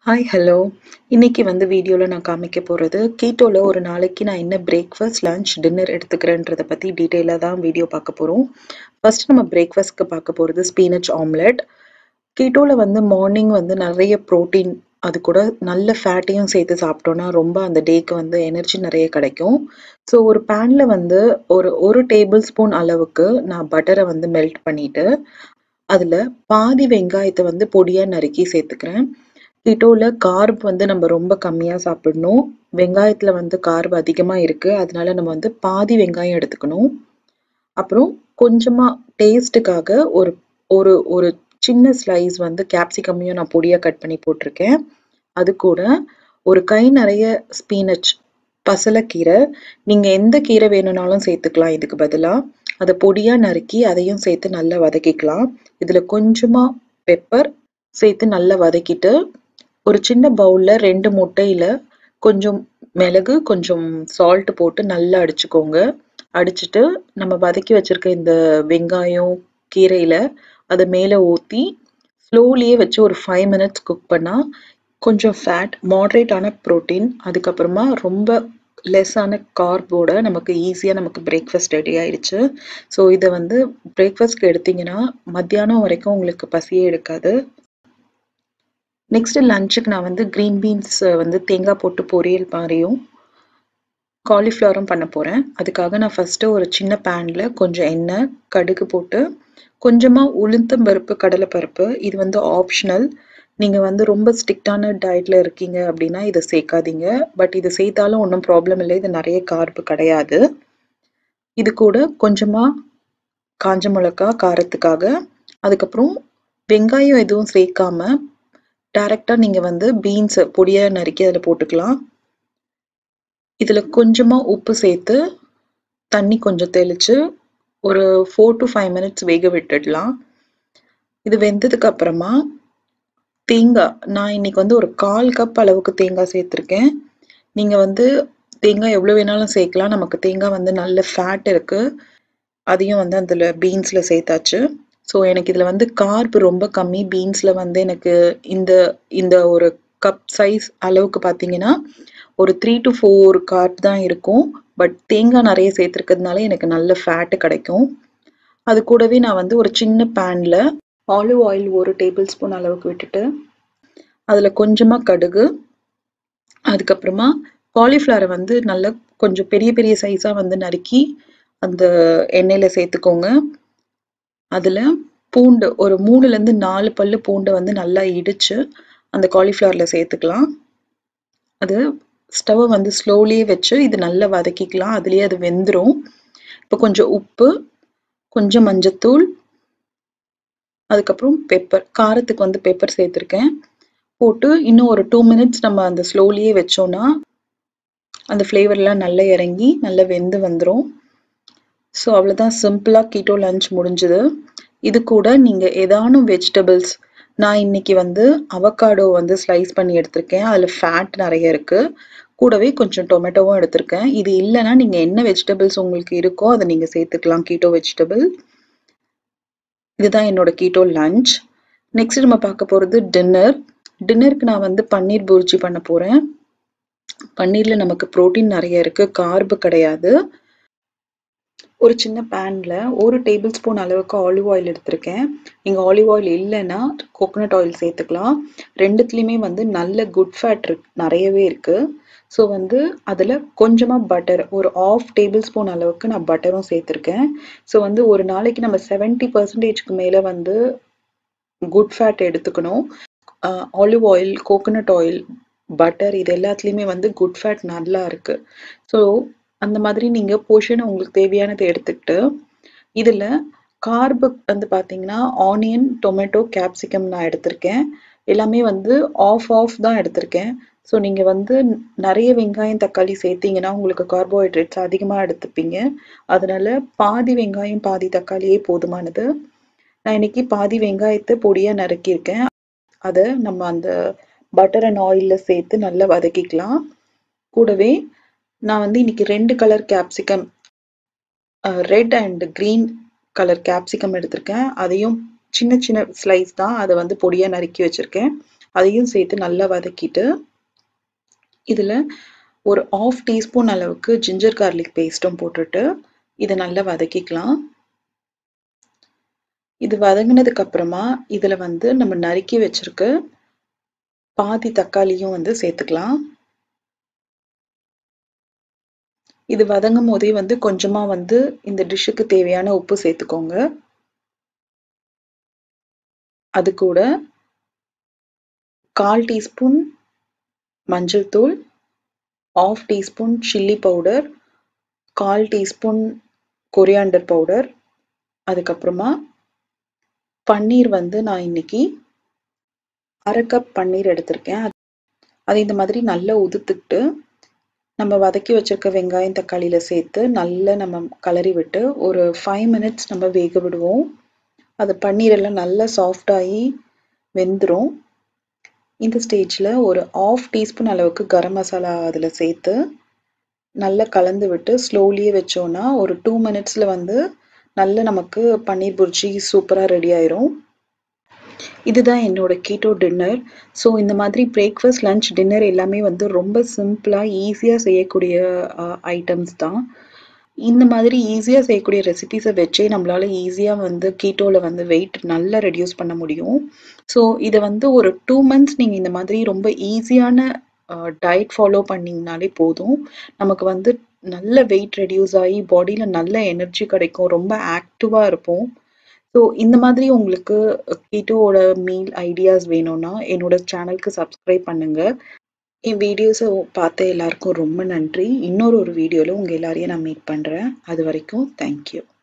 Hi hello. இன்னைக்கு வீடியோல நான் காமிக்க போறது, கீட்டோல ஒரு நாளைக்கு நான் என்ன பிரேக்ஃபாஸ்ட், லஞ்ச், டின்னர் எடுத்துக்கிறேன்றத பத்தி டீட்டெயிலா தான் வீடியோ பார்க்க போறோம். ஃபர்ஸ்ட் நம்ம பிரேக்ஃபாஸ்ட்க்கு பார்க்க போறது ஸ்பினச் ஆம்லெட். கீட்டோல மார்னிங் நிறைய புரோட்டீன், அது கூட நல்ல ஃபேட்டையும் சேர்த்து சாப்பிட்டோம்னா ரொம்ப அந்த டேக்கு எனர்ஜி நிறைய கிடைக்கும். ஸோ ஒரு பேன்ல ஒரு டேபிள் ஸ்பூன் அளவுக்கு நான் பட்டரை மெல்ட் பண்ணிட்டு, அதுல பாதி வெங்காயத்தை பொடியா நறுக்கி சேர்த்துக்கிறேன். கீட்டோல கார்ப் நம்ம ரொம்ப கம்மியா சாப்பிடணும். வெங்காயத்துல கார்ப் அதிகமா இருக்கு. அதனால நம்ம பாதி வெங்காயம் எடுத்துக்கணும். அப்புறம் கொஞ்சமா டேஸ்ட்டுக்காக ஒரு ஒரு ஒரு சின்ன ஸ்லைஸ் கேப்சிகமையும் நான் பொடியா கட் பண்ணி போட்டிருக்கேன். அது கூட ஒரு கை நிறைய ஸ்பீனச், பசலைக்கீரை, நீங்க எந்த கீரை வேணும்னாலும் சேர்த்துக்கலாம். இதுக்கு பதிலா அதை பொடியா நறுக்கி அதையும் சேர்த்து நல்லா வதக்கிக்கலாம். இதுல கொஞ்சமா பெப்பர் சேர்த்து நல்லா வதக்கிட்டு, ஒரு சின்ன பவுல்ல 2 முட்டையில கொஞ்சம் மிளகு, கொஞ்சம் சால்ட் போட்டு நல்லா அடிச்சுக்கோங்க. அடிச்சுட்டு நம்ம வதக்கி வச்சிருக்க இந்த வெங்காயம், கீரையில அதை மேல ஊத்தி ஸ்லோலியே வச்சு ஒரு 5 மினிட்ஸ் குக் பண்ணா கொஞ்சம் ஃபேட், மாடரேட்டான ப்ரோட்டீன், அதுக்கப்புறமா ரொம்ப லெஸ்ஸான கார்போட நமக்கு ஈஸியாக நமக்கு பிரேக்ஃபாஸ்ட் ரெடி ஆயிடுச்சு. ஸோ இதை பிரேக்ஃபாஸ்ட்க்கு எடுத்தீங்கன்னா மத்தியானம் வரைக்கும் உங்களுக்கு பசியே எடுக்காது. நெக்ஸ்ட் லஞ்சுக்கு நான் கிரீன் பீன்ஸ் தேங்காய் போட்டு பொரியல் மாதிரியும், காலிஃப்ளவரும் பண்ண போகிறேன். அதுக்காக நான் ஃபஸ்ட்டு ஒரு சின்ன பேனில் கொஞ்சம் எண்ணெய், கடுகு போட்டு கொஞ்சமாக உளுத்தம் பருப்பு, கடலைப்பருப்பு, இது ஆப்ஷனல். நீங்கள் ரொம்ப ஸ்ட்ரிக்டான டயட்டில் இருக்கீங்க அப்படின்னா இதை சேர்க்காதீங்க. பட் இது சேர்த்தாலும் ஒன்றும் ப்ராப்ளம் இல்லை, இது நிறைய கார்பு கிடையாது. இது கூட கொஞ்சமாக காஞ்ச மிளகா காரத்துக்காக, அதுக்கப்புறம் வெங்காயம் எதுவும் சேர்க்காம டைரக்டா நீங்க பீன்ஸ் பொடியா நறுக்கி அதில் போட்டுக்கலாம். இதுல கொஞ்சமா உப்பு சேர்த்து தண்ணி கொஞ்சம் தெளிச்சு ஒரு 4 to 5 மினிட்ஸ் வேக விட்டுடலாம். இது வெந்ததுக்கு அப்புறமா தேங்காய், நான் இன்னைக்கு ஒரு 1/4 கப் அளவுக்கு தேங்காய் சேர்த்துருக்கேன். நீங்க தேங்காய் எவ்வளவு வேணாலும் சேர்க்கலாம். நமக்கு தேங்காய் நல்ல ஃபேட் இருக்கு. அதையும் அதுல பீன்ஸ்ல சேர்த்தாச்சு. ஸோ எனக்கு இதுல கார்ப் ரொம்ப கம்மி. பீன்ஸ்ல எனக்கு இந்த இந்த ஒரு கப் சைஸ் அளவுக்கு பார்த்தீங்கன்னா ஒரு 3 to 4 கார்ப் தான் இருக்கும். பட் தேங்காய் நிறைய சேர்த்துருக்கிறதுனால எனக்கு நல்ல ஃபேட்டு கிடைக்கும். அது கூடவே நான் ஒரு சின்ன பேன்ல ஆலிவ் ஆயில் 1 டேபிள் ஸ்பூன் அளவுக்கு விட்டுட்டு அதுல கொஞ்சமா கடுகு, அதுக்கப்புறமா காலிஃப்ளவரை நல்லா கொஞ்சம் பெரிய பெரிய சைஸா நறுக்கி அந்த எண்ணெயில சேர்த்துக்கோங்க. அதுல பூண்டு ஒரு 3ல இருந்து 4 பல்லு பூண்டை நல்லா இடிச்சு அந்த காலிஃப்ளவர்ல சேர்த்துக்கலாம். அது ஸ்டவ்வை ஸ்லோலியே வச்சு இது நல்லா வதக்கிக்கலாம். அதுலயே அது வெந்துடும். இப்போ கொஞ்சம் உப்பு, கொஞ்சம் மஞ்சத்தூள், அதுக்கப்புறம் பெப்பர், காரத்துக்கு பெப்பர் சேர்த்துருக்கேன். போட்டு இன்னும் ஒரு 2 மினிட்ஸ் நம்ம அந்த ஸ்லோலியே வச்சோம்னா அந்த ஃப்ளேவர்லாம் நல்லா இறங்கி நல்லா வெந்து வந்துடும். ஸோ அவ்வளோதான், சிம்பிளாக கீட்டோ லஞ்ச் முடிஞ்சுது. இது கூட நீங்கள் ஏதானும் வெஜிடபிள்ஸ், நான் இன்னைக்கு அவக்காடோ ஸ்லைஸ் பண்ணி எடுத்திருக்கேன். அதில் ஃபேட் நிறைய இருக்குது. கூடவே கொஞ்சம் டொமேட்டோவும் எடுத்திருக்கேன். இது இல்லைன்னா நீங்கள் என்ன வெஜிடபிள்ஸ் உங்களுக்கு இருக்கோ அதை நீங்கள் சேர்த்துக்கலாம், கீட்டோ வெஜிடபிள். இதுதான் என்னோட கீட்டோ லஞ்ச். நெக்ஸ்ட் நம்ம பார்க்க போகிறது டின்னர். டின்னருக்கு நான் பன்னீர் பூர்ஜி பண்ண போகிறேன். பன்னீரில் நமக்கு ப்ரோட்டீன் நிறைய இருக்குது, கார்பு கிடையாது. ஒரு சின்ன பேன்ல 1 டேபிள் ஸ்பூன் அளவுக்கு ஆலிவ் ஆயில் எடுத்திருக்கேன். நீங்க ஆலிவ் ஆயில் இல்லைன்னா கோகோனட் ஆயில் சேர்த்துக்கலாம். ரெண்டுத்துலேயுமே நல்ல குட் ஃபேட் நிறையவே இருக்கு. ஸோ அதில் கொஞ்சமாக பட்டர், ஒரு 1/2 டேபிள் ஸ்பூன் அளவுக்கு நான் பட்டரும் சேர்த்துருக்கேன். ஸோ ஒரு நாளைக்கு நம்ம 70% மேலே குட் ஃபேட் எடுத்துக்கணும். Olive oil, coconut oil, butter, இது எல்லாத்துலேயுமே குட் ஃபேட் நல்லா இருக்கு. ஸோ அந்த மாதிரி நீங்கள் போர்ஷன் உங்களுக்கு தேவையானதை எடுத்துக்கிட்டு, இதில் கார்பு பார்த்தீங்கன்னா ஆனியன், டொமேட்டோ, கேப்சிகம் நான் எடுத்திருக்கேன். எல்லாமே ஆஃப் தான் எடுத்திருக்கேன். ஸோ நீங்கள் நிறைய வெங்காயம், தக்காளி சேர்த்தீங்கன்னா உங்களுக்கு கார்போஹைட்ரேட்ஸ் அதிகமாக எடுத்துப்பீங்க. அதனால பாதி வெங்காயம் பாதி தக்காளியே போதுமானது. நான் இன்னைக்கு பாதி வெங்காயத்தை பொடியாக நறுக்கியிருக்கேன். அதை நம்ம அந்த பட்டர் அண்ட் ஆயிலில் சேர்த்து நல்லா வதக்கிக்கலாம். கூடவே நான் இன்னைக்கு 2 colour capsicum, red and green colour capsicum எடுத்திருக்கேன். அதையும் சின்ன சின்ன ஸ்லைஸ் தான், அதை பொடியாக நறுக்கி வச்சுருக்கேன். அதையும் சேர்த்து நல்லா வதக்கிட்டு இதில் ஒரு 1/2 டீஸ்பூன் அளவுக்கு ஜிஞ்சர் கார்லிக் பேஸ்ட்டும் போட்டுட்டு இதை நல்லா வதக்கிக்கலாம். இது வதங்கினதுக்கு அப்புறமா இதில் வந்து நம்ம நறுக்கி வச்சிருக்க பாதி தக்காளியும் வந்து சேர்த்துக்கலாம். இது வதங்கும் போதே வந்து கொஞ்சமா வந்து இந்த டிஷ்ஷுக்கு தேவையான உப்பு சேர்த்துக்கோங்க. அது கூட 1/4 டீஸ்பூன் மஞ்சள் தூள், 1/2 teaspoon chilli powder, 1/4 teaspoon coriander powder, அதுக்கப்புறமா பன்னீர் வந்து நான் இன்னைக்கு 1/2 கப் பன்னீர் எடுத்திருக்கேன். அது இந்த மாதிரி நல்லா உதுத்துக்கிட்டு நம்ம வதக்கி வச்சிருக்க வெங்காயம் தக்காளியில சேர்த்து நல்லா நம்ம கலரி விட்டு ஒரு 5 மினிட்ஸ் நம்ம வேக விடுவோம். அது பன்னீர் எல்லாம் நல்லா சாஃப்ட் ஆகி வெந்துடும். இந்த ஸ்டேஜில் ஒரு 1/2 டீஸ்பூன் அளவுக்கு கரம் மசாலா அதில் சேர்த்து நல்லா கலந்து விட்டு ஸ்லோலியே வச்சோன்னா ஒரு 2 மினிட்ஸில் வந்து நல்ல நமக்கு பன்னீர் புர்ஜி சூப்பராக ரெடி ஆயிரும். இதுதான் என்னோட கீட்டோ டின்னர். ஸோ இந்த மாதிரி பிரேக்ஃபாஸ்ட், லஞ்ச், டின்னர் எல்லாமே வந்து ரொம்ப சிம்பிளாக ஈஸியாக செய்யக்கூடிய ஐட்டம்ஸ் தான். இந்த மாதிரி ஈஸியாக செய்யக்கூடிய ரெசிபீஸை வச்சே நம்மளால ஈஸியாக வந்து கீட்டோவில் வந்து வெயிட் நல்லா ரெடியூஸ் பண்ண முடியும். ஸோ இதை வந்து ஒரு 2 மந்த்ஸ் நீங்கள் இந்த மாதிரி ரொம்ப ஈஸியான டயட் ஃபாலோ பண்ணிங்கனாலே போதும். நமக்கு வந்து நல்ல வெயிட் ரெடியூஸ் ஆகி பாடியில் நல்ல எனர்ஜி கிடைக்கும், ரொம்ப ஆக்டிவாக இருப்போம். ஸோ இந்த மாதிரி உங்களுக்கு கீட்டோவோட மீல் ஐடியாஸ் வேணும்னா என்னோட சேனலுக்கு சப்ஸ்கிரைப் பண்ணுங்க. என் வீடியோஸை பார்த்த எல்லாருக்கும் ரொம்ப நன்றி. இன்னொரு வீடியோவில் உங்கள் எல்லாரையும் நான் மீட் பண்ணுறேன். அது வரைக்கும் தேங்க்யூ.